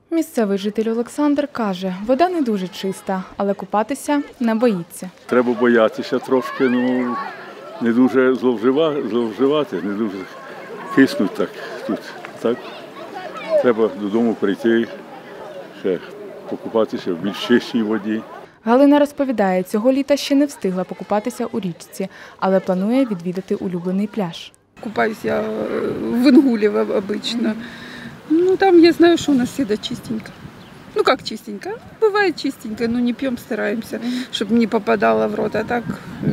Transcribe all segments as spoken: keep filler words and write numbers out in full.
Місцевий житель Олександр каже, вода не дуже чиста, але купатися не боїться. Треба боятися трошки, ну не дуже зловживати, не дуже киснуть так тут. Так? Треба додому прийти, ще покупатися в більш чистій воді. Галина розповідає, цього літа ще не встигла покупатися у річці, але планує відвідати улюблений пляж. Купаюсь я в Інгулі обично. Ну, там я знаю, что у нас всегда чистенько. Ну, как чистенько? Бывает чистенько, но не пьем, стараемся, чтобы не попадало в рот. А так,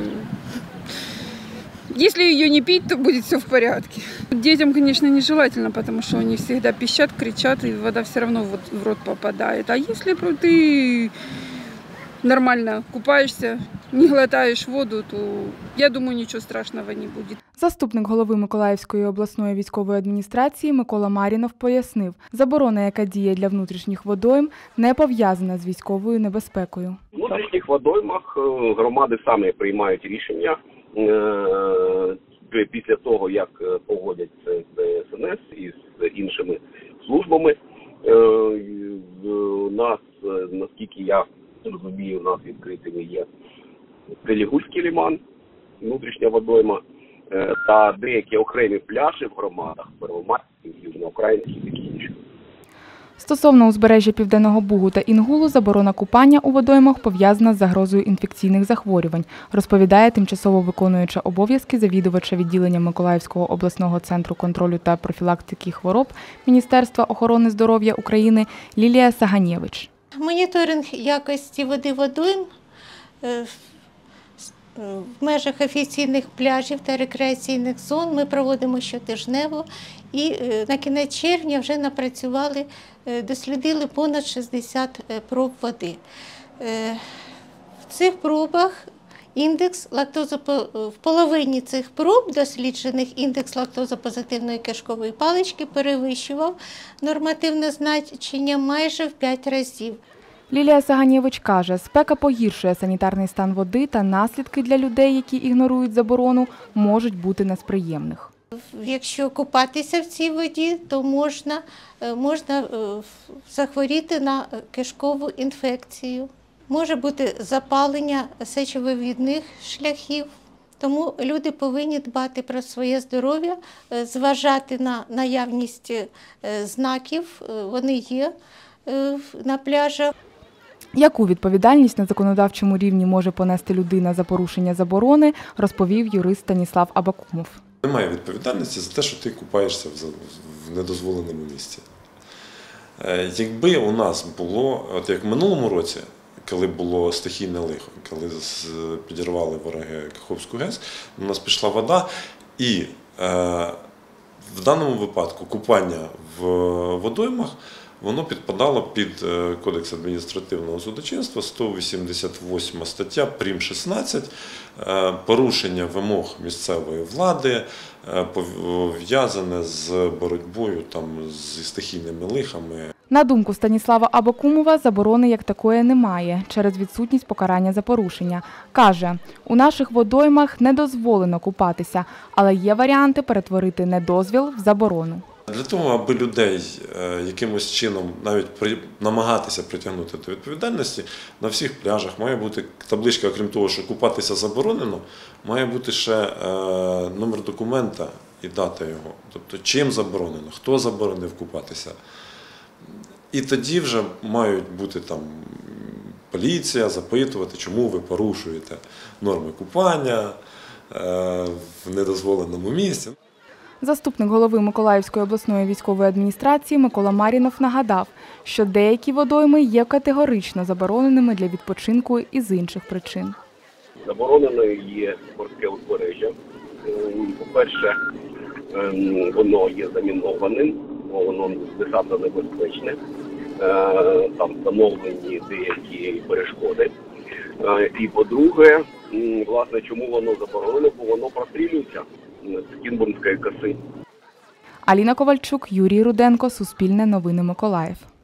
если ее не пить, то будет все в порядке. Детям, конечно, нежелательно, потому что они всегда пищат, кричат, и вода все равно в рот попадает. А если ты нормально купаешься, не глотаешь воду, то, я думаю, ничего страшного не будет. Заступник голови Миколаївської обласної військової адміністрації Микола Марінов пояснив, заборона, яка діє для внутрішніх водойм, не пов'язана з військовою небезпекою. У внутрішніх водоймах громади самі приймають рішення після того, як погодять це з Де Ес Ен Ес і з іншими службами. У нас, наскільки я розумію, у нас відкритими є Прилігульський лиман, внутрішня водойма, та деякі окремі пляжі в громадах, Первомайський, Южноукраїнський і такі інші. Стосовно узбережжя Південного Бугу та Інгулу, заборона купання у водоймах пов'язана з загрозою інфекційних захворювань, розповідає тимчасово виконуюча обов'язки завідувача відділення Миколаївського обласного центру контролю та профілактики хвороб Міністерства охорони здоров'я України Лілія Саганєвич. Моніторинг якості води водойм в межах офіційних пляжів та рекреаційних зон ми проводимо щотижнево і на кінець червня вже напрацювали, дослідили понад шістдесят проб води. В цих пробах індекс лактозопо... в половині цих проб досліджених індекс лактозопозитивної кишкової палички перевищував нормативне значення майже в п'ять разів. Лілія Саганєвич каже, спека погіршує санітарний стан води та наслідки для людей, які ігнорують заборону, можуть бути несприємних. Якщо купатися в цій воді, то можна, можна захворіти на кишкову інфекцію. Може бути запалення сечовивідних шляхів. Тому люди повинні дбати про своє здоров'я, зважати на наявність знаків, вони є на пляжах. Яку відповідальність на законодавчому рівні може понести людина за порушення заборони, розповів юрист Станіслав Абакумов. Немає відповідальності за те, що ти купаєшся в недозволеному місці. Якби у нас було, от як в минулому році, коли було стихійне лихо, коли підірвали вороги Каховську ГЕС, у нас пішла вода і е, в даному випадку купання в водоймах воно підпадало під Кодекс адміністративного судочинства, сто вісімдесят восьма стаття, прим. шістнадцять, порушення вимог місцевої влади, пов'язане з боротьбою там, зі стихійними лихами. На думку Станіслава Абакумова, заборони як такої немає через відсутність покарання за порушення. Каже, у наших водоймах не дозволено купатися, але є варіанти перетворити недозвіл в заборону. Для того, аби людей якимось чином навіть намагатися притягнути до відповідальності, на всіх пляжах має бути табличка, окрім того, що купатися заборонено, має бути ще номер документа і дата його. Тобто, чим заборонено, хто заборонив купатися. І тоді вже мають бути там поліція, запитувати, чому ви порушуєте норми купання в недозволеному місці. Заступник голови Миколаївської обласної військової адміністрації Микола Марінов нагадав, що деякі водойми є категорично забороненими для відпочинку із інших причин. Забороненою є морське узбережжя. По-перше, воно є замінованим, воно десантно небезпечне, там встановлені деякі перешкоди. І по-друге, власне, чому воно заборонено, бо воно прострілюється з Кінбурнської коси. Аліна Ковальчук, Юрій Руденко, Суспільне новини Миколаїв.